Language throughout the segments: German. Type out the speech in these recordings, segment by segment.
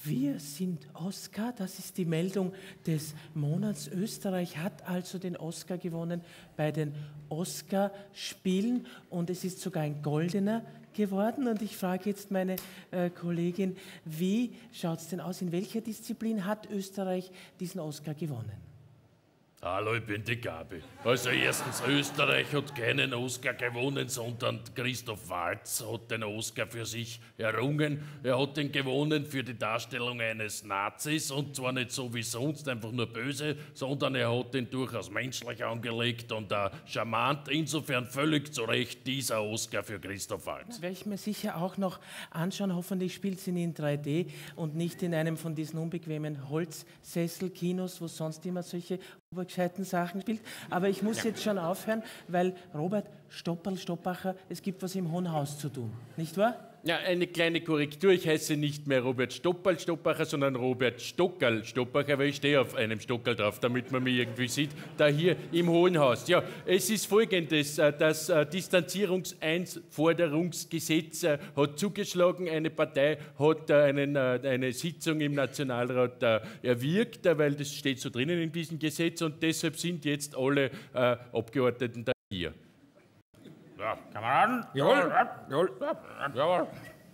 Wir sind Oscar, das ist die Meldung des Monats. Österreich hat also den Oscar gewonnen bei den Oscarspielen und es ist sogar ein goldener geworden. Und ich frage jetzt meine Kollegin, wie schaut es denn aus? In welcher Disziplin hat Österreich diesen Oscar gewonnen? Hallo, ich bin die Gabi. Also erstens, Österreich hat keinen Oscar gewonnen, sondern Christoph Waltz hat den Oscar für sich errungen. Er hat ihn gewonnen für die Darstellung eines Nazis und zwar nicht so wie sonst, einfach nur böse, sondern er hat ihn durchaus menschlich angelegt und charmant. Insofern völlig zu Recht dieser Oscar für Christoph Waltz. Das werde ich mir sicher auch noch anschauen. Hoffentlich spielt sie ihn in 3D und nicht in einem von diesen unbequemen Holzsessel-Kinos, wo sonst immer solche gescheiten Sachen spielt. Aber ich muss jetzt schon aufhören, weil Robert Stoppacher, es gibt was im Hohen Haus zu tun. Nicht wahr? Ja, eine kleine Korrektur. Ich heiße nicht mehr Robert Stoppacher, sondern Robert Stoppacher, weil ich stehe auf einem Stockerl drauf, damit man mich irgendwie sieht, da hier im Hohen Haus. Ja, es ist Folgendes, das Distanzierungseinforderungsgesetz hat zugeschlagen, eine Partei hat eine Sitzung im Nationalrat erwirkt, weil das steht so drinnen in diesem Gesetz und deshalb sind jetzt alle Abgeordneten da hier. Ja, Kameraden? Jawohl. Jawohl.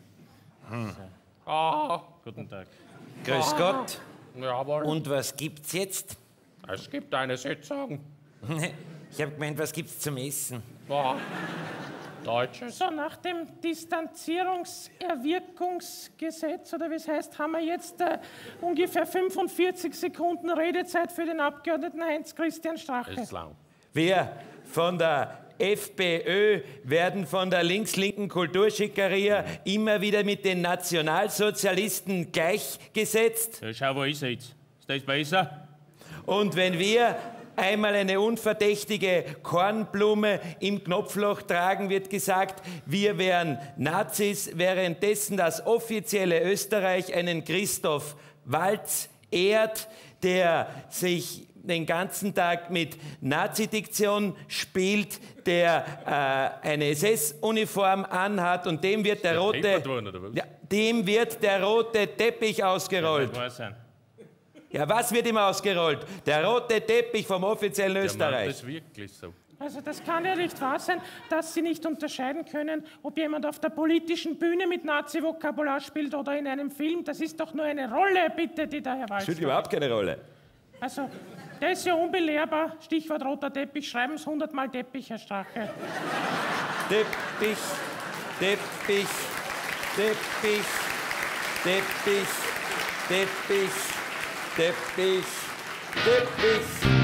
Guten Tag. Grüß Gott. Jawohl. Und was gibt's jetzt? Es gibt eine Sitzung. Ich habe gemeint, was gibt's zum Essen? Deutsches. So, nach dem Distanzierungserwirkungsgesetz, oder wie es heißt, haben wir jetzt ungefähr 45 Sekunden Redezeit für den Abgeordneten Heinz-Christian Strache. Ist lang. Wir von der FPÖ werden von der links-linken Kulturschickeria immer wieder mit den Nationalsozialisten gleichgesetzt. Ja, schau, wo ist er jetzt? Ist das besser? Und wenn wir einmal eine unverdächtige Kornblume im Knopfloch tragen, wird gesagt, wir wären Nazis, währenddessen das offizielle Österreich einen Christoph Waltz ehrt, der sich den ganzen Tag mit Nazidiktion spielt, der eine SS-Uniform anhat und dem wird der rote Teppich ausgerollt. Ja, was wird ihm ausgerollt? Der rote Teppich vom offiziellen Österreich. Das ist wirklich so. Also das kann ja nicht wahr sein, dass Sie nicht unterscheiden können, ob jemand auf der politischen Bühne mit Nazi-Vokabular spielt oder in einem Film. Das ist doch nur eine Rolle, bitte, die der Herr Waltz Spielt überhaupt keine Rolle. Also, der ist ja unbelehrbar. Stichwort roter Teppich. Schreiben Sie 100-mal Teppich, Herr Strache. Teppich, Teppich, Teppich, Teppich, Teppich, Teppich, Teppich.